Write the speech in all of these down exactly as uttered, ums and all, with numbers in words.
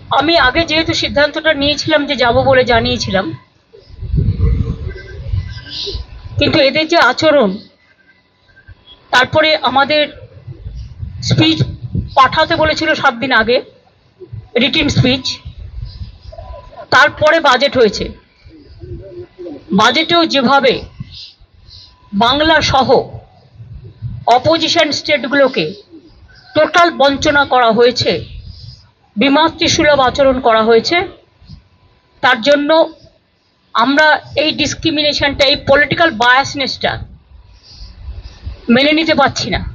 আমি আগে যেহেতু সিদ্ধান্তটা নিয়েছিলাম যে যাব বলে জানিয়েছিলাম, কিন্তু এদের যে আচরণ, তারপরে আমাদের স্পিচ পাঠাতে বলেছিল সাত দিন আগে, রিটিন স্পিচ, তারপরে বাজেট হয়েছে। বাজেটেও যেভাবে বাংলা সহ অপোজিশন স্টেটগুলোকে টোটাল বঞ্চনা করা হয়েছে, বিমাতৃসুলভ আচরণ করা হয়েছে, তার জন্য আমরা এই ডিসক্রিমিনেশনটা, এই পলিটিক্যাল বায়াসনেসটা মেনে নিতে পারছি না।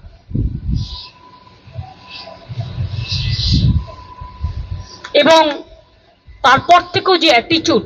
এবং তারপর থেকেও যে attitude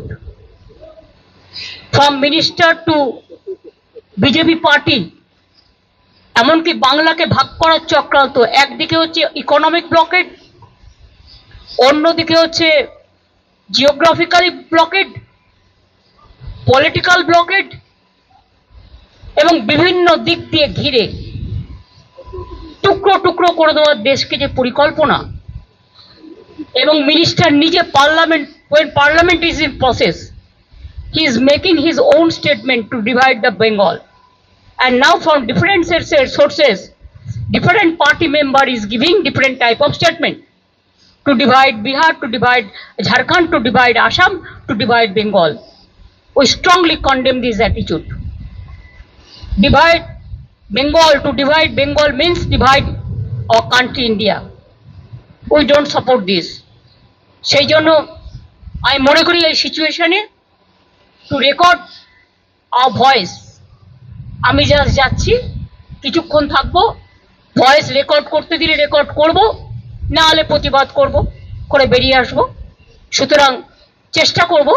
from minister to BJP party, এমনকি বাংলাকে ভাগ করার চক্রান্ত, একদিকে হচ্ছে ইকোনমিক ব্লকেড, অন্যদিকে হচ্ছে জিওগ্রাফিক্যালি ব্লকেড, পলিটিক্যাল ব্লকেড, এবং বিভিন্ন দিক দিয়ে ঘিরে টুকরো টুকরো করে দেওয়ার দেশকে যে পরিকল্পনা, এবং মিনিস্টার নিজে parliament, when parliament is in process, he is making his own statement to divide the Bengal, and now from different sources different party member is giving different type of statement to divide Bihar, to divide Jharkhand, to divide Assam, to divide Bengal. We strongly condemn this attitude. Divide Bengal, to divide Bengal means divide our country India. We don't support this. সেই জন্য আমি মনে করি এই সিচুয়েশনে to record our voice, আমি just যাচ্ছি, কিছুক্ষণ থাকবো, ভয়েস রেকর্ড করতে দিলে রেকর্ড করব, না হলে প্রতিবাদ করব, করে বেরিয়ে আসব। সুতরাং চেষ্টা করব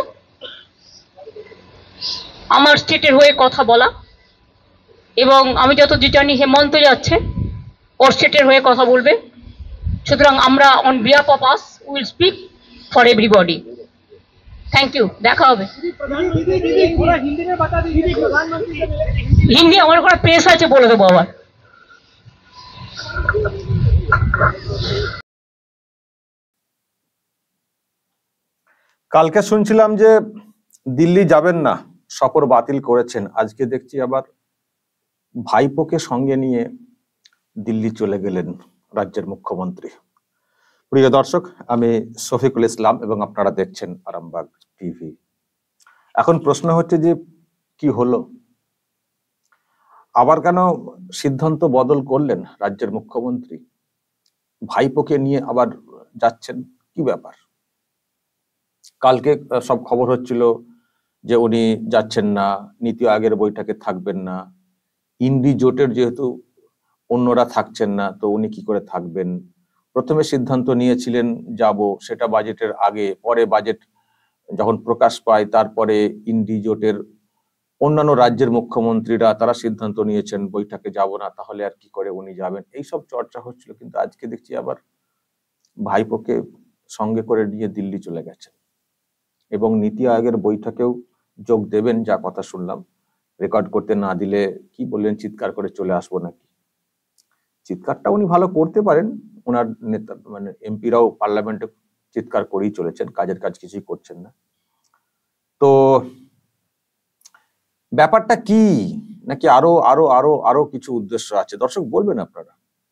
আমার স্টেটের হয়ে কথা বলা, এবং আমি যত জানি হেমন্ত যাচ্ছে, ওর স্টেটের হয়ে কথা বলবে। সুতরাং আমরা on behalf of us will speak for everybody. Thank you, দেখা হবে। হিন্দি আমার ওখানে প্রেস আছে, বলে দেবো আবার। কালকে শুনছিলাম যে দিল্লি যাবেন না, সফর বাতিল করেছেন। আজকে দেখছি আবার ভাইপোকে সঙ্গে নিয়ে দিল্লি চলে গেলেন রাজ্যের মুখ্যমন্ত্রী। প্রিয় দর্শক, আমি শফিকুল ইসলাম এবং আপনারা দেখছেন আরামবাগ টিভি। এখন প্রশ্ন হচ্ছে যে কি হলো, আবার কেন সিদ্ধান্ত বদল করলেন রাজ্যের মুখ্যমন্ত্রী? ভাইপোকে নিয়ে আবার যাচ্ছেন, কি ব্যাপার? কালকে সব খবর হচ্ছিল যে উনি যাচ্ছেন না, নীতি আয়োগের বৈঠকে থাকবেন না, ইন্ডি জোটের যেহেতু অন্যরা থাকছেন না তো উনি কি করে থাকবেন। প্রথমে সিদ্ধান্ত নিয়েছিলেন যাব, সেটা বাজেটের আগে, পরে বাজেট যখন প্রকাশ পায় তারপরে ইন্ডি জোটের অন্যান্য রাজ্যের মুখ্যমন্ত্রীরা তারা সিদ্ধান্ত নিয়েছেন বৈঠকে যাব না, তাহলে আর কি করে উনি যাবেন, এইসব চর্চা হচ্ছিল। কিন্তু আজকে দেখছি আবার ভাইপোকে সঙ্গে করে নিয়ে দিল্লি চলে গেছেন এবং নীতি আয়োগের বৈঠকেও যোগ দেবেন, যা কথা শুনলাম। রেকর্ড করতে না দিলে কি বললেন, চিৎকার করে চলে আসবো নাকি? চিৎকারটা উনি ভালো করতে পারেন, ওনার নেতা মানে এমপিরাও পার্লামেন্টে চিৎকার করেই চলেছেন, কাজের কাজ কিছুই করছেন না। তো ব্যাপারটা কি, নাকি আরো আরো আরো আরো কিছু উদ্দেশ্য আছে? দর্শক বলবেন আপনারা।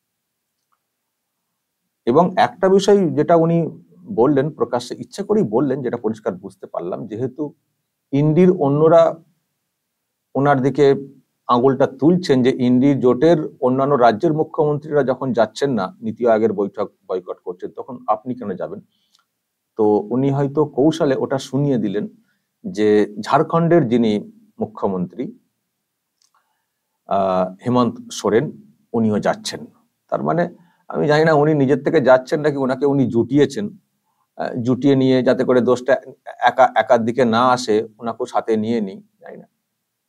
এবং একটা বিষয় যেটা উনি বললেন, প্রকাশ্যে ইচ্ছা করেই বললেন, যেটা পরিষ্কার বুঝতে পারলাম, যেহেতু ইন্ডির অন্যরা ওনার দিকে আঙুলটা তুলছেন যে ইন্ডি জোটের অন্যান্য রাজ্যের মুখ্যমন্ত্রীরা যখন যাচ্ছেন না, নীতি আয়োগের বৈঠক বয়কট করছেন, তখন আপনি কেন যাবেন? তো উনি হয়তো কৌশলে ওটা শুনিয়ে দিলেন যে ঝাড়খণ্ডের যিনি মুখ্যমন্ত্রী আহ হেমন্ত সোরেন, উনিও যাচ্ছেন। তার মানে আমি জানি না উনি নিজের থেকে যাচ্ছেন নাকি ওনাকে উনি জুটিয়েছেন, জুটিয়ে নিয়ে যাতে করে দোষটা একা একার দিকে না আসে, ওনাকেও সাথে নিয়ে নিই, জানি না।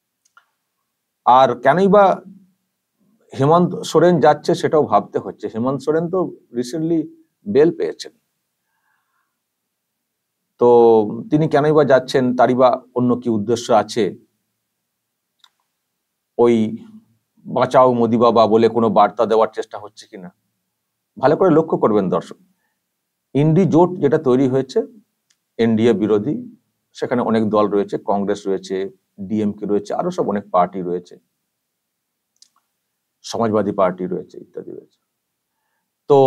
আর কেনই বা হেমন্ত সোরেন যাচ্ছে সেটাও ভাবতে হচ্ছে। হেমন্ত সোরেন তো রিসেন্টলি বেল পেয়েছেন, তো তিনি কেনই বা যাচ্ছেন, তারই বা অন্য কি উদ্দেশ্য আছে? ওই বাঁচাও মোদি বাবা বলে কোনো বার্তা দেওয়ার চেষ্টা হচ্ছে কিনা ভালো করে লক্ষ্য করবেন দর্শক। ইন্ডি জোট যেটা তৈরি হয়েছে এনডিএ বিরোধী, সেখানে অনেক দল রয়েছে, কংগ্রেস রয়েছে, ডিএমকে রয়েছে, আরো সব অনেক পার্টি রয়েছে, সমাজবাদী পার্টি রয়েছে, ইত্যাদি রয়েছে। তো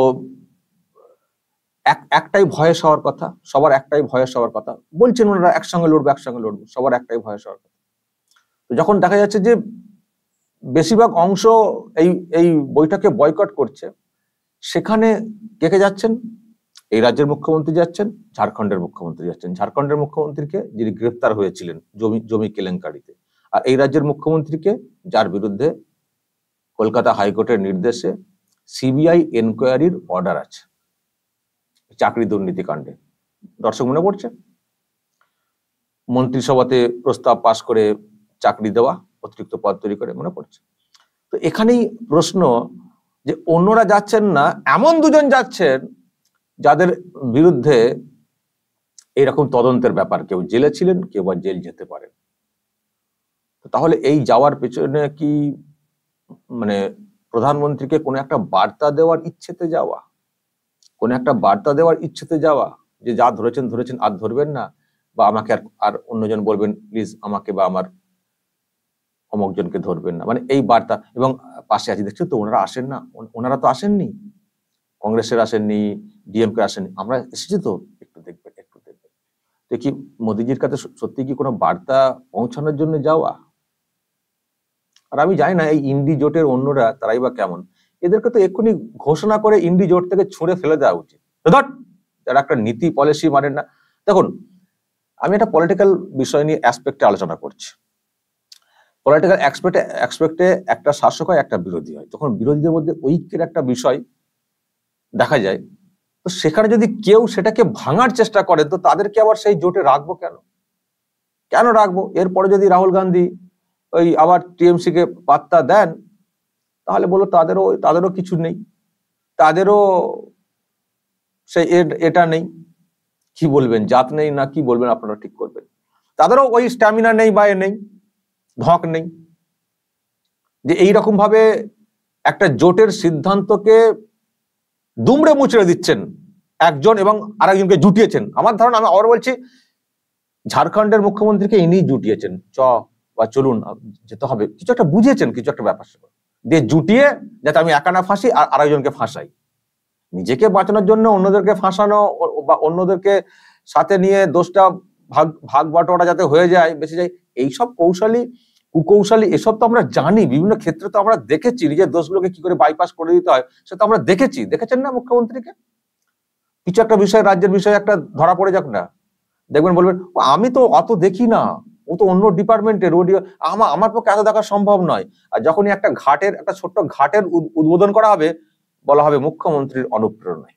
একটাই ভয়েস হওয়ার কথা, সবার একটাই ভয়েস হওয়ার কথা, বলছেন ওনারা একসঙ্গে লড়বো একসঙ্গে লড়বো, সবার একটাই ভয়েস হওয়ার কথা। তো যখন দেখা যাচ্ছে যে বেশিরভাগ অংশ এই এই বইটাকে বয়কট করছে, সেখানে কে কে যাচ্ছেন? এই রাজ্যের মুখ্যমন্ত্রী যাচ্ছেন, ঝাড়খণ্ডের মুখ্যমন্ত্রী যাচ্ছেন। ঝাড়খণ্ডের মুখ্যমন্ত্রীকে যিনি গ্রেপ্তার হয়েছিলেন জমি জমি কেলেঙ্কারিতে, আর এই রাজ্যের মুখ্যমন্ত্রীকে যার বিরুদ্ধে কলকাতা হাইকোর্টের নির্দেশে সিবিআই এনকোয়ারির অর্ডার আছে চাকরি দুর্নীতি কাণ্ডে। দর্শক মনে পড়ছে, মন্ত্রিসভাতে প্রস্তাব পাশ করে চাকরি দেওয়া, অতিরিক্ত পদ তৈরি করে, মনে পড়ছে? তো এখানেই প্রশ্ন যে অন্যরা যাচ্ছেন না, এমন দুজন যাচ্ছেন যাদের বিরুদ্ধে এইরকম তদন্তের ব্যাপার, কেউ জেলে ছিলেন, কেউ বা জেল যেতে পারেন। তাহলে এই যাওয়ার পেছনে কি মানে প্রধানমন্ত্রীকে কোনো একটা বার্তা দেওয়ার ইচ্ছেতে যাওয়া, কোনো একটা বার্তা দেওয়ার ইচ্ছেতে যাওয়া যে যা ধরেছেন ধরেছেন আর ধরবেন না, বা আমাকে আর আর অন্যজন বলবেন প্লিজ আমাকে বা আমার অমুকজনকে ধরবেন না, মানে এই বার্তা। এবং পাশে আছে দেখছি তো ওনারা আসেন না, ওনারা তো আসেননি, কংগ্রেসের আসেননি, ডিএমকে আসেননি, আমরা এসেছি তো একটু দেখবেন একটু দেখবেন। দেখি মোদিজির কাছে সত্যি কি কোনো বার্তা পৌঁছানোর জন্য যাওয়া? আর আমি জানি না এই ইন্ডি জোটের অন্যরা তারাই বা কেমন, এদেরকে তো এক্ষুনি ঘোষণা করে ইন্ডি জোট থেকে ছুঁড়ে ফেলে দেওয়া উচিত। যারা একটা নীতি পলিসি মানেন না। দেখুন, আমি একটা পলিটিক্যাল বিষয় নিয়ে অ্যাসপেক্টে আলোচনা করছি। পলিটিক্যাল অ্যাসপেক্টে অ্যাসপেক্টে একটা শাসক হয়, একটা বিরোধী হয়। তখন বিরোধীদের মধ্যে ঐক্যের একটা বিষয় দেখা যায়, তো সেখানে যদি কেউ সেটাকে ভাঙার চেষ্টা করে, তো তাদেরকে আবার সেই জোটে রাখবো কেন? কেন রাখবো? এরপরে যদি রাহুল গান্ধী ওই আবার টিএমসি কে পাত্তা দেন, তাহলে বলো তাদেরও তাদেরও কিছু নেই, তাদেরও সেই এটা নেই, কি বলবেন, জাত নেই না কি বলবেন আপনারা ঠিক করবেন। তাদেরও ওই স্ট্যামিনা নেই বা এ নেই, ধক নেই, যে এইরকম ভাবে একটা জোটের সিদ্ধান্তকে দুমড়ে মুচড়ে দিচ্ছেন একজন এবং আরেকজনকে জুটিয়েছেন। আমার ধারণা, আমি আবার বলছি, ঝাড়খণ্ডের মুখ্যমন্ত্রীকে ইনি জুটিয়েছেন, চ বা চলুন যেতে হবে, কিছু একটা বুঝিয়েছেন, কিছু একটা ব্যাপার দিয়ে জুটিয়ে, যাতে আমি একা না ফাঁসি আর আরেকজনকে ফাঁসাই। নিজেকে বাঁচানোর জন্য অন্যদেরকে ফাঁসানো বা অন্যদেরকে সাথে নিয়ে দোষটা ভাগ ভাগ বাটোয়ারা যাতে হয়ে যায়, বেঁচে যায়, এইসব কৌশলী কুকৌশলী এসব তো আমরা জানি, বিভিন্ন ক্ষেত্রে তো আমরা দেখেছি, নিজের দোষগুলোকে কি করে বাইপাস করে দিতে হয় সেটা আমরা দেখেছি। দেখেছেন না মুখ্যমন্ত্রীকে? কিছু একটা বিষয়, রাজ্যের বিষয় একটা ধরা পড়ে যাক না, দেখবেন বলবেন আমি তো অত দেখি না, ও তো অন্য ডিপার্টমেন্টের, ও আমার আমার পক্ষে এত দেখা সম্ভব নয়। আর যখনই একটা ঘাটের একটা ছোট্ট ঘাটের উদ্বোধন করা হবে, বলা হবে মুখ্যমন্ত্রীর অনুপ্রেরণায়।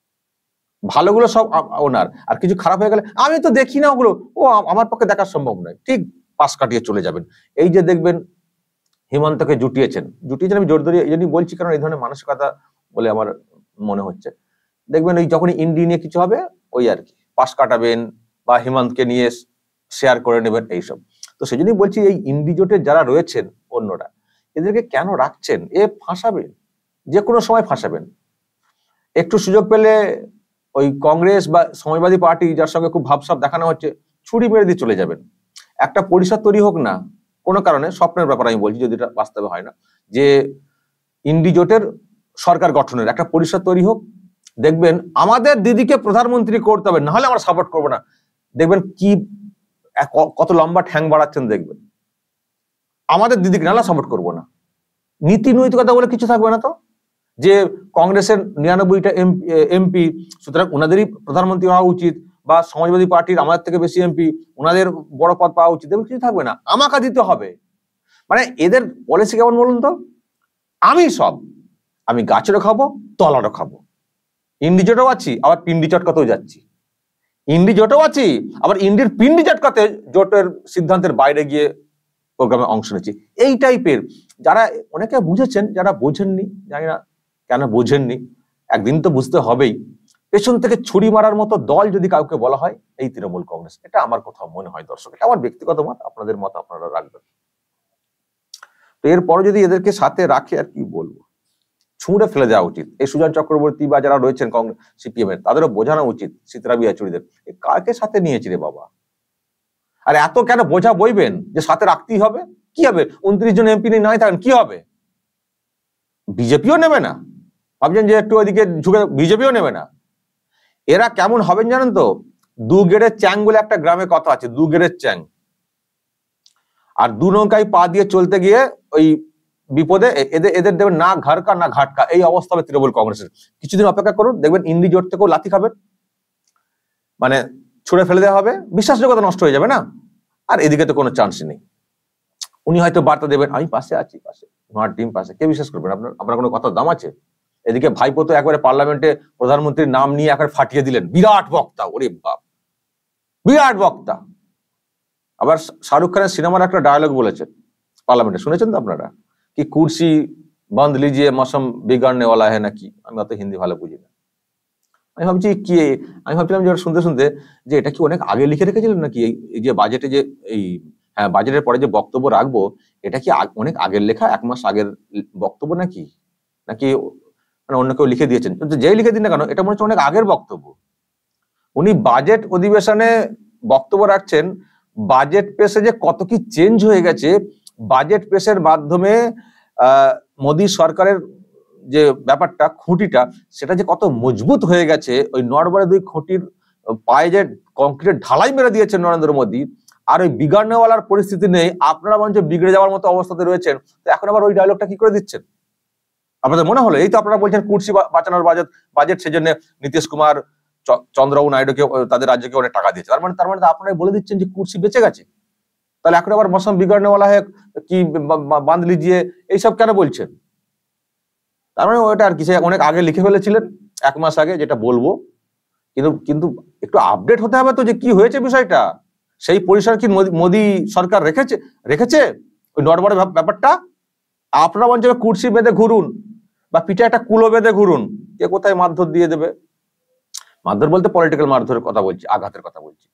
ভালোগুলো সব ওনার, আর কিছু খারাপ হয়ে গেলে আমি তো দেখি না, ওগুলো ও আমার পক্ষে দেখা সম্ভব নয়, ঠিক পাশ কাটিয়ে চলে যাবেন। এই যে দেখবেন হিমন্তকে জুটিয়েছেন, জুটিয়েছেন আমি জোর ধরে এই জন্যই বলছি, কারণ এই ধরনের মানসিকতা বলে আমার মনে হচ্ছে। দেখবেন ওই যখনই ইন্ডি নিয়ে কিছু হবে, ওই আর কি পাশ কাটাবেন বা হিমন্তকে নিয়ে শেয়ার করে নেবেন, এইসব। তো সেই জন্যই বলছি, এই ইন্ডি জোটের যারা রয়েছেন অন্যরা, এদেরকে কেন রাখছেন? এ ফাঁসাবেন, যে কোনো সময় ফাঁসাবেন। একটু সুযোগ পেলে ওই কংগ্রেস বা সমাজবাদী পার্টি যার সঙ্গে খুব ভাবসাব দেখানো হচ্ছে, ছুরি মেরে দিয়ে চলে যাবেন। একটা পরিষদ তৈরি হোক না, কোনো কারণে, স্বপ্নের ব্যাপার আমি বলছি, যদি এটা বাস্তবে হয় না, যে ইন্ডি জোটের সরকার গঠনের একটা পরিষদ তৈরি হোক, দেখবেন আমাদের দিদিকে প্রধানমন্ত্রী করতে হবে, নাহলে আমরা সাপোর্ট করবো না। দেখবেন কি কত লম্বা ঠ্যাং বাড়াচ্ছেন, দেখবেন আমাদের দিদিকে নাহলে সাপোর্ট করবো না। নীতি নৈতিকতা বলে কিছু থাকবে না তো, যে কংগ্রেসের নিরানব্বইটা এমপি, সুতরাং ওনাদেরই প্রধানমন্ত্রী হওয়া উচিত, বা সমাজবাদী পার্টির আমাদের থেকে বেশি এমপি, ওনাদের বড় পদ পাওয়া উচিত, এমন কিছু থাকবে না, আমাকে দিতে হবে। মানে এদের পলিসি কেমন বলুন তো, আমি সব, আমি গাছেরও খাবো তলারও খাবো, ইন্ডি জোটও আছি আবার পিন্ডি চটকাতেও যাচ্ছি, ইন্ডি জোটও আছি আবার ইন্ডির পিন্ডি চটকাতে জোটের সিদ্ধান্তের বাইরে গিয়ে প্রোগ্রামে অংশ নিচ্ছি। এই টাইপের যারা অনেকে বুঝেছেন, যারা বোঝেননি জানি না কেন বোঝেননি, একদিন তো বুঝতে হবেই। পেছন থেকে ছুরি মারার মতো দল যদি কাউকে বলা হয়, এই তৃণমূল কংগ্রেস। এটা আমার কোথাও মনে হয় দর্শক, এটা আমার ব্যক্তিগত মত, আপনাদের মত আপনারা রাখবেন। তো এরপরে যদি এদেরকে সাথে রাখে, আর কি বলবো, ছুঁড়ে ফেলে দেওয়া উচিত। এই সুজন চক্রবর্তী বা যারা রয়েছেন কংগ্রেস সিপিএম এর, তাদেরও বোঝানো উচিত সীতারাম ইয়েচুরিদের, কাকে সাথে নিয়েছি রে বাবা, আর এত কেন বোঝা বইবেন যে সাথে রাখতেই হবে? কি হবে, উনত্রিশ জন এমপি নাই থাকেন কি হবে? বিজেপিও নেবে না, ভাবছেন যে একটু ওইদিকে ঝুঁকে, বিজেপিও নেবে না। এরা কেমন হবেন জানেন তো, দু গেড়ের চ্যাং বলে একটা গ্রামে কথা আছে, দু গেড়ের চ্যাং, আর দু নৌকায় পা দিয়ে চলতে গিয়ে ওই বিপদে এদের এদের দেবেন না ঘাড়কা না ঘাটকা, এই অবস্থা হবে তৃণমূল কংগ্রেসের। কিছুদিন অপেক্ষা করুন, দেখবেন ইন্দি জোট থেকেও লাথি খাবেন, মানে ছুড়ে ফেলে দেওয়া হবে, বিশ্বাসযোগ্যতা নষ্ট হয়ে যাবে না। আর এদিকে তো কোনো চান্সই নেই। উনি হয়তো বার্তা দেবেন আমি পাশে আছি, পাশে আমার টিম পাশে, কে বিশ্বাস করবেন? আপনার আপনার কোনো কথার দাম আছে? এদিকে ভাইপো তো একবারে পার্লামেন্টে প্রধানমন্ত্রীর নাম নিয়ে একবার ফাটিয়ে দিলেন, বিরাট বক্তা, ওরে বাপ, বিরাট বক্তা। আবার শাহরুখ খানের সিনেমার একটা ডায়লগ বলেছেন পার্লামেন্টে, শুনেছেন তো আপনারা, কি কুর্সি বন্ধ লিজিয়ে মৌসম বিগাড়নে ওয়ালা হ্যায় নাকি, আমি অত হিন্দি ভালো বুঝি না। আমি ভাবছি কি, আমি ভাবছিলাম যে শুনতে শুনতে যে এটা কি অনেক আগে লিখে রেখেছিলেন নাকি, এই যে বাজেটে যে এই হ্যাঁ বাজেটের পরে যে বক্তব্য রাখবো, এটা কি অনেক আগের লেখা, এক মাস আগের বক্তব্য নাকি, নাকি মানে অন্য কেউ লিখে দিয়েছেন? যেই লিখে দিন না কেন, এটা মনে হচ্ছে অনেক আগের বক্তব্য। উনি বাজেট অধিবেশনে বক্তব্য রাখছেন, বাজেট পেশে যে কত কি চেঞ্জ হয়ে গেছে, বাজেট পেশের মাধ্যমে আহ মোদী সরকারের যে ব্যাপারটা, খুঁটিটা, সেটা যে কত মজবুত হয়ে গেছে। ওই নড়বড়ে দুই খুঁটির পায়ে যে কংক্রিটের ঢালাই মেরে দিয়েছেন নরেন্দ্র মোদী, আর ওই বিগাড়নেওয়ালার পরিস্থিতি নেই, আপনারা মনে হচ্ছে বিগড়ে যাওয়ার মতো অবস্থাতে রয়েছেন, তো এখন আবার ওই ডায়লগটা কি করে দিচ্ছেন? আপনাদের মনে হলো এই তো আপনারা বলছেন কুর্সি বাঁচানোর বাজেট, বাজেট সেজন্য নীতিশ কুমার, চন্দ্রবাবু নাইডুকে, তাদের রাজ্যকে অনেক টাকা দিয়েছে, তার মানে তার মানে আপনারাই বলে দিচ্ছেন যে কুর্সি বেঁচে গেছে। তাহলে এখন আবার মৌসম বিগড়নেওয়ালা হয় কি বাঁধ লিজিয়ে এইসব কেন বলছেন? তার মানে ওইটা আর কি অনেক আগে লিখে ফেলেছিলেন, এক মাস আগে, যেটা বলবো। কিন্তু কিন্তু একটু আপডেট হতে হবে তো, যে কি হয়েছে বিষয়টা, সেই পরিসর কি মোদী সরকার রেখেছে রেখেছে ওই নড়বড়ে ব্যাপারটা? আপনারা অঞ্চলে কুর্সি বেঁধে ঘুরুন, বা পিঠে একটা কুলো বেঁধে ঘুরুন, কে কোথায় মারধর দিয়ে দেবে। মারধর বলতে পলিটিক্যাল মারধরের কথা বলছি, আঘাতের কথা বলছি।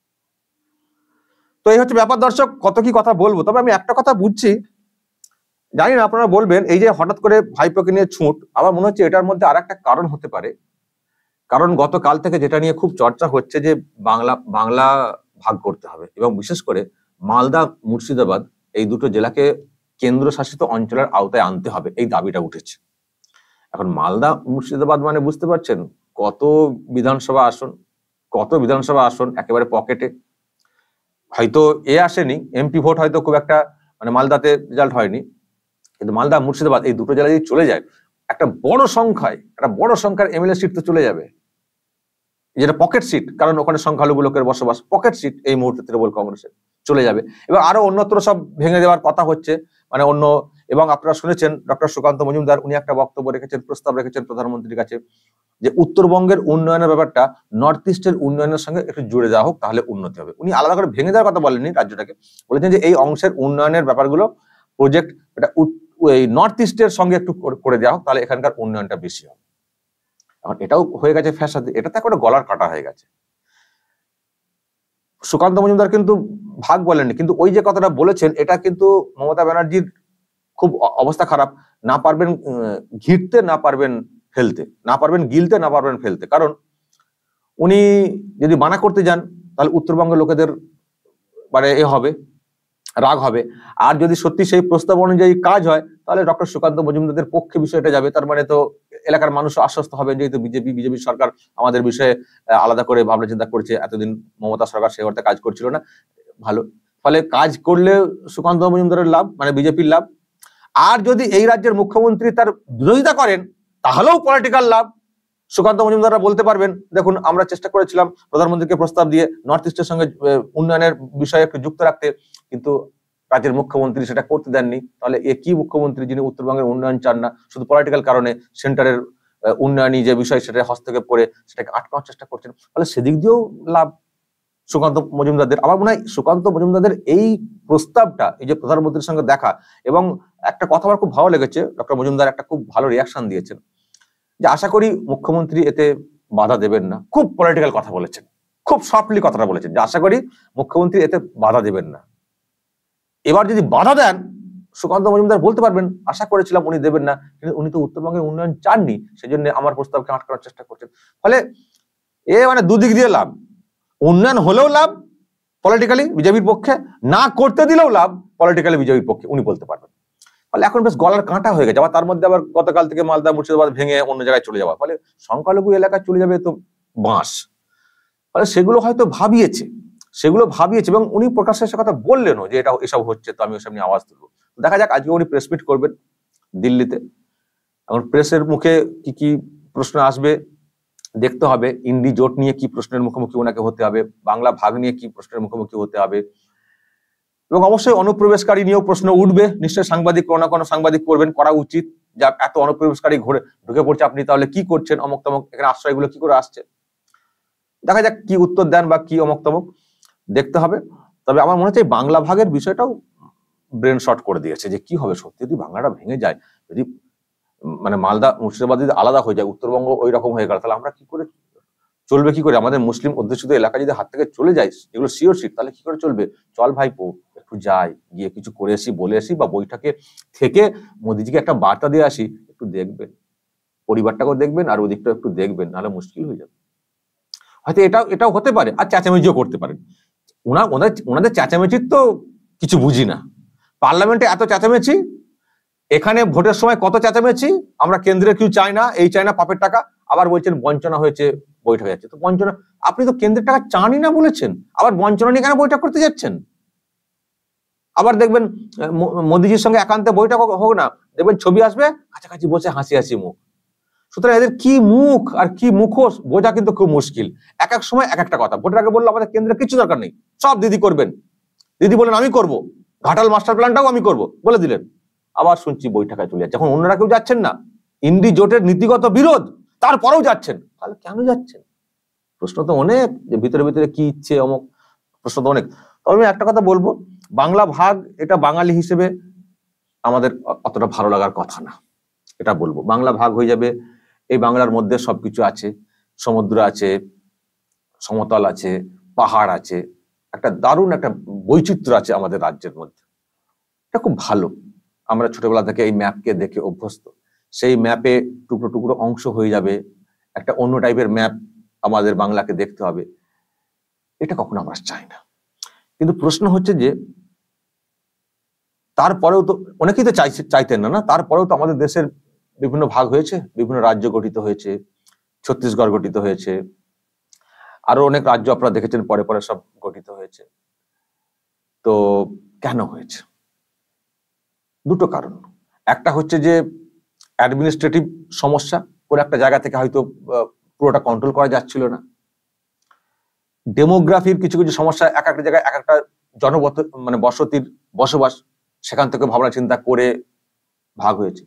তো এই হচ্ছে ব্যাপার দর্শক, কত কি কথা বলবো। তবে আমি একটা কথা বুঝছি, জানি না আপনারা বলবেন, এই যে হঠাৎ করে ভাইপোকে নিয়ে ছুট, আমার মনে হচ্ছে এটার মধ্যে আর একটা কারণ হতে পারে। কারণ গতকাল থেকে যেটা নিয়ে খুব চর্চা হচ্ছে যে বাংলা বাংলা ভাগ করতে হবে, এবং বিশেষ করে মালদা মুর্শিদাবাদ এই দুটো জেলাকে কেন্দ্রশাসিত অঞ্চলের আওতায় আনতে হবে, এই দাবিটা উঠেছে। এখন মালদা মুর্শিদাবাদ মানে বুঝতে পারছেন কত বিধানসভা আসন, কত বিধানসভা আসন একেবারে পকেটে। হয়তো এ আসেনি, এমপি ভোট হয়তো খুব একটা, মানে মালদাতে রেজাল্ট হয়নি, কিন্তু মালদা মুর্শিদাবাদ এই দুটো জেলায় যদি চলে যায়, একটা বড় সংখ্যায়, একটা বড় সংখ্যার এমএলএ সিট তো চলে যাবে, যেটা পকেট সিট, কারণ ওখানে সংখ্যালঘু লোকের বসবাস, পকেট সিট এই মুহূর্তে তৃণমূল কংগ্রেসের চলে যাবে। এবং আরো অন্যত্র সব ভেঙে দেওয়ার কথা হচ্ছে, মানে অন্য, এবং আপনারা শুনেছেন ডক্টর সুকান্ত মজুমদার, উনি একটা বক্তব্য রেখেছেন, প্রস্তাব রেখেছেন প্রধানমন্ত্রীর কাছে, যে উত্তরবঙ্গের উন্নয়নের ব্যাপারটা নর্থ ইস্টের উন্নয়নের সঙ্গে একটু জুড়ে দেওয়া হোক, তাহলে উন্নতি হবে। উনি আলাদা করে ভেঙে দেওয়ার কথা বলেননি রাজ্যটাকে, বলেছেন যে এই অংশের উন্নয়নের ব্যাপারগুলো প্রজেক্ট এটা এই নর্থ ইস্টের সঙ্গে একটু করে দেওয়া হোক, তাহলে এখানকার উন্নয়নটা বেশি হবে। এখন এটাও হয়ে গেছে ফ্যাসাদ, এটা তো একটা গলার কাটা হয়ে গেছে। সুকান্ত মজুমদার কিন্তু ভাগ বলেননি, কিন্তু ওই যে কথাটা বলেছেন, এটা কিন্তু মমতা ব্যানার্জির খুব অবস্থা খারাপ, না পারবেন ঘিরতে, না পারবেন ফেলতে, না পারবেন গিলতে, না পারবেন ফেলতে। কারণ উনি যদি মানা করতে যান, তাহলে উত্তরবঙ্গের লোকেদের মানে এ হবে, রাগ হবে। আর যদি সত্যি সেই প্রস্তাব অনুযায়ী কাজ হয়, তাহলে ডক্টর সুকান্ত মজুমদারের পক্ষে বিষয়টা যাবে। তার মানে তো এলাকার মানুষ আশ্বস্ত হবেন, যেহেতু বিজেপি বিজেপি সরকার আমাদের বিষয়ে আলাদা করে ভাবনা চিন্তা করছে, এতদিন মমতা সরকার সে অর্থে কাজ করছিল না, ভালো। ফলে কাজ করলে সুকান্ত মজুমদারের লাভ, মানে বিজেপির লাভ। আর যদি এই রাজ্যের মুখ্যমন্ত্রী তার বিরোধিতা করেন, তাহলেও পলিটিক্যাল লাভ। সুকান্ত মজুমদাররা বলতে পারবেন, দেখুন আমরা চেষ্টা করেছিলাম প্রধানমন্ত্রীকে প্রস্তাব দিয়ে নর্থ ইস্টের সঙ্গে উন্নয়নের বিষয়ে একটু যুক্ত রাখতে, কিন্তু রাজ্যের মুখ্যমন্ত্রী সেটা করতে দেননি। তাহলে এ কি মুখ্যমন্ত্রী যিনি উত্তরবঙ্গের উন্নয়ন চান না, শুধু পলিটিক্যাল কারণে সেন্টারের উন্নয়নী যে বিষয় সেটা হস্তক্ষেপ করে সেটাকে আটকানোর চেষ্টা করছেন। ফলে সেদিক দিয়েও লাভ সুকান্ত মজুমদারদের। আমার মনে হয় সুকান্ত মজুমদারদের এই প্রস্তাবটা, এই যে প্রধানমন্ত্রীর সঙ্গে দেখা, এবং একটা কথা আমার খুব ভালো লেগেছে, ডক্টর মজুমদার একটা খুব ভালো রিয়াকশন দিয়েছেন, যে আশা করি মুখ্যমন্ত্রী এতে বাধা দেবেন না। খুব পলিটিক্যাল কথা বলেছেন, খুব সফটলি কথাটা বলেছেন, যে আশা করি মুখ্যমন্ত্রী এতে বাধা দেবেন না। এবার যদি বাধা দেন, সুকান্ত মজুমদার বলতে পারবেন আশা করেছিলাম উনি দেবেন না, কিন্তু উনি তো উত্তরবঙ্গের উন্নয়ন চাননি, সেই জন্য আমার প্রস্তাবকে আটকানোর চেষ্টা করছেন। ফলে এ মানে দুদিক দিয়ে লাভ, উন্নয়ন হলেও লাভ পলিটিক্যালি বিজেপির পক্ষে, না করতে দিলেও লাভ পলিটিক্যালি বিজেপির পক্ষে, উনি বলতে পারবেন। ফলে এখন বেশ গলার কাঁটা হয়ে গেছে। আবার তার মধ্যে আবার গতকাল থেকে মালদা মুর্শিদাবাদ ভেঙে অন্য জায়গায় চলে যাওয়া, ফলে সংখ্যালঘু এলাকায় চলে যাবে তো বাঁশ। ফলে সেগুলো হয়তো ভাবিয়েছে, সেগুলো ভাবিয়েছে এবং উনি প্রকাশ্যে সে কথা বললেনও যে এটা এসব হচ্ছে, তো আমি ওসব নিয়ে আওয়াজ তুলবো। দেখা যাক, আজকে উনি প্রেস মিট করবেন দিল্লিতে। এখন প্রেসের মুখে কি কি প্রশ্ন আসবে দেখতে হবে। ইন্ডি জোট নিয়ে কি প্রশ্নের মুখোমুখি ওনাকে হতে হবে, বাংলা ভাগ নিয়ে কি প্রশ্নের মুখোমুখি হতে হবে, এবং অবশ্যই অনুপ্রবেশকারী নিয়েও প্রশ্ন উঠবে। নিশ্চয়ই সাংবাদিক কোনো না কোনো সাংবাদিক করবেন, করা উচিত। যা এত অনুপ্রবেশকারী ঘুরে ঢুকে পড়ছে, আপনি তাহলে কি করছেন, অমক তমক, এখানে আশ্রয়গুলো কি করে আসছে। দেখা যাক কি উত্তর দেন বা কি অমক তমক, দেখতে হবে। তবে আমার মনে হচ্ছে বাংলা ভাগের বিষয়টাও ব্রেন শর্ট করে দিয়েছে, যে কি হবে সত্যি যদি বাংলাটা ভেঙে যায়, যদি মানে মালদা মুর্শিদাবাদ যদি আলাদা হয়ে যায়, উত্তরবঙ্গ ওই রকম হয়ে গেল, তাহলে আমরা কি করে চলবে, কি করে আমাদের মুসলিম অধ্যুষিত এলাকা যদি হাত থেকে চলে যায়, এগুলো শিওর শিট, তাহলে কি করে চলবে। চল ভাইপো একটু যাই, গিয়ে কিছু করে আসি, বলে আসি, বা বৈঠকে থেকে মোদিজিকে একটা বার্তা দিয়ে আসি, একটু দেখবেন, পরিবারটাকেও দেখবেন আর ওদিকটাও একটু দেখবেন, নাহলে মুশকিল হয়ে যাবে। হয়তো এটাও এটাও হতে পারে, আর চেঁচামেচিও করতে পারেন। ওনা ওনাদের ওনাদের চেঁচামেচির তো কিছু বুঝি না। পার্লামেন্টে এত চেঁচামেচি, এখানে ভোটের সময় কত চেঁচামেচি, আমরা কেন্দ্রে কেউ চাই না, এই চাই না, পাপের টাকা, আবার বলছেন বঞ্চনা হয়েছে, বৈঠক যাচ্ছে। তো বঞ্চনা, আপনি তো কেন্দ্রের টাকা চানই না বলেছেন, আবার বঞ্চনা নিয়ে কেন বৈঠক করতে যাচ্ছেন। আবার দেখবেন মোদিজির সঙ্গে একান্তে বৈঠক হোক না, দেখবেন ছবি আসবে, কাছাকাছি বসে হাসি হাসি মুখ। সুতরাং এদের কি মুখ আর কি মুখোশ বোঝা কিন্তু খুব মুশকিল। এক এক সময় এক একটা কথা। ভোটের আগে বললো আমাদের কেন্দ্রে কিছু দরকার নেই, সব দিদি করবেন, দিদি বলেন আমি করব, ঘাটাল মাস্টার প্ল্যানটাও আমি করব বলে দিলেন। আবার শুনছি বৈঠকে চলে যাচ্ছে। যখন অন্যরা কেউ যাচ্ছেন না, ইন্ডি জোটের নীতিগত বিরোধ, তারপরেও যাচ্ছেন, তাহলে কেন যাচ্ছেন? প্রশ্ন তো অনেক, যে ভিতরে ভিতরে কি ইচ্ছে অমুক, প্রশ্ন তো অনেক। তবে আমি একটা কথা বলবো, বাংলা ভাগ এটা বাঙালি হিসেবে আমাদের অতটা ভালো লাগার কথা না। এটা বলবো, বাংলা ভাগ হয়ে যাবে, এই বাংলার মধ্যে সবকিছু আছে, সমুদ্র আছে, সমতল আছে, পাহাড় আছে, একটা দারুণ একটা বৈচিত্র্য আছে আমাদের রাজ্যের মধ্যে। এটা খুব ভালো। আমরা ছোটবেলা থেকে এই ম্যাপকে দেখে অভ্যস্ত। সেই ম্যাপে টুকরো টুকরো অংশ হয়ে যাবে, একটা অন্য টাইপের ম্যাপ আমাদের বাংলাকে দেখতে হবে, এটা কখনো আমরা চাই না। কিন্তু প্রশ্ন হচ্ছে যে তারপরেও তো অনেকেই তো চাইছে, চাইতেন না না, তারপরেও তো আমাদের দেশের বিভিন্ন ভাগ হয়েছে, বিভিন্ন রাজ্য গঠিত হয়েছে, ছত্তিশগড় গঠিত হয়েছে, আরো অনেক রাজ্য আপনারা দেখেছেন পরে পরে সব গঠিত হয়েছে। তো কেন হয়েছে? দুটো কারণ। একটা হচ্ছে যে অ্যাডমিনিস্ট্রেটিভ সমস্যা, কোন একটা জায়গা থেকে হয়তো পুরোটা কন্ট্রোল করা যাচ্ছিল না। ডেমোগ্রাফির কিছু কিছু সমস্যা, এক একটা জায়গায় এক একটা জনবত মানে বসতির বসবাস, সেখান থেকে ভাবনা চিন্তা করে ভাগ হয়েছে।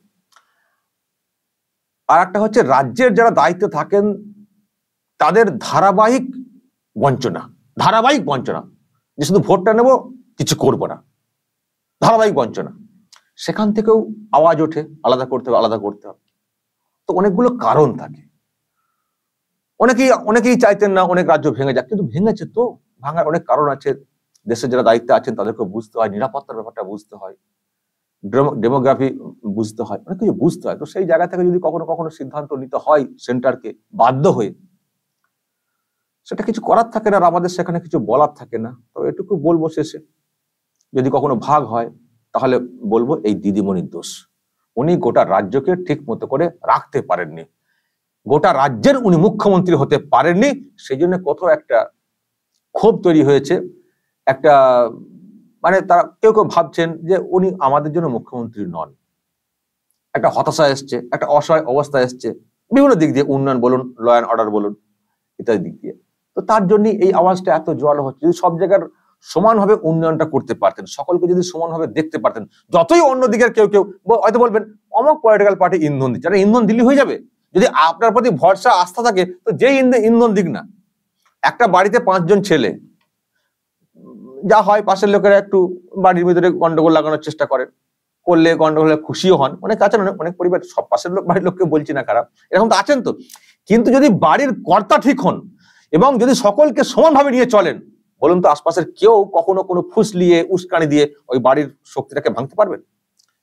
আর একটা হচ্ছে রাজ্যের যারা দায়িত্বে থাকেন তাদের ধারাবাহিক বঞ্চনা, ধারাবাহিক বঞ্চনা, যে শুধু ভোটটা নেব কিছু করবো না, ধারাবাহিক বঞ্চনা। সেখান থেকেও আওয়াজ ওঠে, আলাদা করতে হবে, আলাদা করতে হবে। তো অনেকগুলো কারণ থাকে। অনেকেই অনেকেই চাইতেন না অনেক রাজ্য ভেঙে যাক, কিন্তু ভেঙেছে তো, ভাঙার অনেক কারণ আছে। দেশের যারা দায়িত্বে আছেন তাদেরকে বুঝতে হয়, নিরাপত্তার ব্যাপারটা বুঝতে হয়, ডেমোগ্রাফি বুঝতে হয়, অনেক কিছু বুঝতে হয়। তো সেই জায়গা থেকে যদি কখনো কখনো সিদ্ধান্ত নিতে হয় সেন্টারকে বাধ্য হয়ে, সেটা কিছু করার থাকে না, আর আমাদের সেখানে কিছু বলার থাকে না। তো এটুকু বলবো শেষে, যদি কখনো ভাগ হয় তাহলে বলবো এই দিদিমণির দোষ। উনি গোটা রাজ্যকে ঠিক মতো করে রাখতে পারেননি, গোটা রাজ্যের উনি মুখ্যমন্ত্রী হতে পারেননি। সেই জন্য কোথাও একটা ক্ষোভ তৈরি হয়েছে, একটা মানে তারা কেউ কেউ ভাবছেন যে উনি আমাদের জন্য মুখ্যমন্ত্রী নন। একটা হতাশা এসছে, একটা অসহায় অবস্থা এসছে বিভিন্ন দিক দিয়ে, উন্নয়ন বলুন, ল অ্যান্ড অর্ডার বলুন, ইত্যাদি দিক দিয়ে। তো তার জন্য এই আওয়াজটা এত জোরালো হচ্ছে। যদি সব জায়গার সমানভাবে উন্নয়নটা করতে পারতেন, সকলকে যদি সমানভাবে দেখতে পারতেন, যতই অন্য দিকের কেউ কেউ হয়তো বলবেন অমুক পলিটিক্যাল পার্টি ইন্ধন দিচ্ছে, ইন্ধন দিল্লি হয়ে যাবে। যদি আপনার প্রতি ভরসা আস্থা থাকে তো যেই ইন্ধন দিক না। একটা বাড়িতে পাঁচজন ছেলে, যা হয় পাশের লোকেরা একটু বাড়ির ভিতরে গন্ডগোল লাগানোর চেষ্টা করেন, করলে গন্ডগোলে খুশিও হন। অনেক আছেন, অনেক পরিবার, সব পাশের লোক বাড়ির লোককে বলছি না খারাপ, এরকম তো আছেন তো। কিন্তু যদি বাড়ির কর্তা ঠিক হন এবং যদি সকলকে সমানভাবে নিয়ে চলেন, বলুন তো আশপাশের কেউ কখনো কোনো ফুসলিয়ে উস্কানি দিয়ে ওই বাড়ির শক্তিটাকে ভাঙতে পারবেন?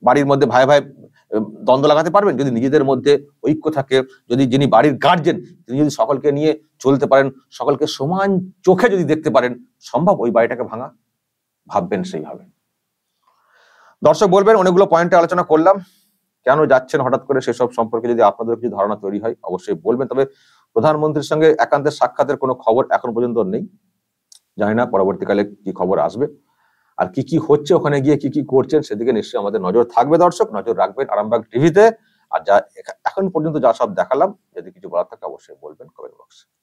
বাড়ির মধ্যে ভাই ভাই দ্বন্দ্ব লাগাতে পারবেন? যদি নিজেদের মধ্যে ঐক্য থাকে, যদি যিনি বাড়ির গার্জেন তিনি যদি সকলকে নিয়ে চলতে পারেন, সকলকে সমান চোখে যদি দেখতে পারেন, সম্ভব ওই বাড়িটাকে ভাঙা? ভাববেন সেইভাবে। দর্শক বলবেন, অনেকগুলো পয়েন্টে আলোচনা করলাম, কেন যাচ্ছেন হঠাৎ করে সেসব সম্পর্কে যদি আপনাদের কিছু ধারণা তৈরি হয় অবশ্যই বলবেন। তবে প্রধানমন্ত্রীর সঙ্গে একান্তের সাক্ষাতের কোনো খবর এখন পর্যন্ত নেই, জানি না পরবর্তীকালে কি খবর আসবে আর কি কি হচ্ছে ওখানে গিয়ে কি কি করছেন সেদিকে নিশ্চয়ই আমাদের নজর থাকবে। দর্শক নজর রাখবেন আরামবাগ টিভিতে। আর যা এখন পর্যন্ত যা সব দেখালাম, যদি কিছু বলার থাকে অবশ্যই বলবেন কমেন্ট বক্সে।